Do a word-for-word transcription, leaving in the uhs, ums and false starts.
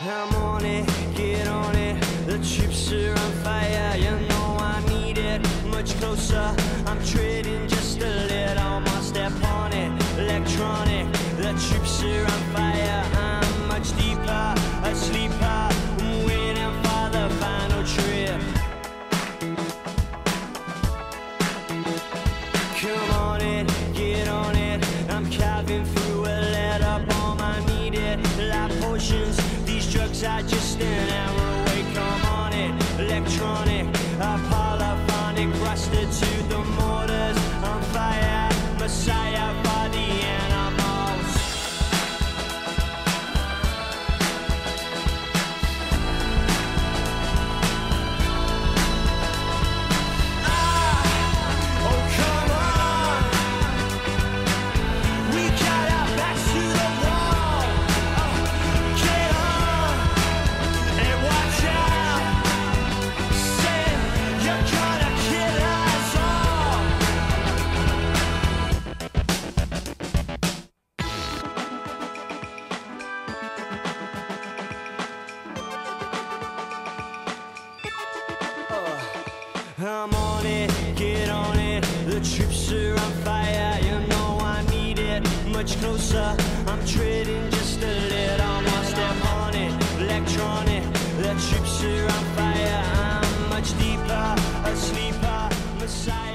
I'm on it, get on it. The troops are on fire, you know I need it. Much closer, I'm treading just a little more. Step on it, electronic. The troops are on fire, I'm much deeper, a sleeper. I'm waiting for the final trip. Come on it, get on it. I'm carving through a letter bomb, I need it. Like potions, these drugs are just an hour away. Come on it, electronic, a polyphonic, rusted to the mortars. On fire, messiah for the animals. Ah, oh come on, we got our backs to the wall. Oh, get on and watch out. Say you're gonna kill us all. I'm on it, get on it. The troops are on fire, you know I need it. Much closer, I'm treading just a little more. Step on it, electronic. The troops are on fire, I'm much deeper, a sleeper, messiah.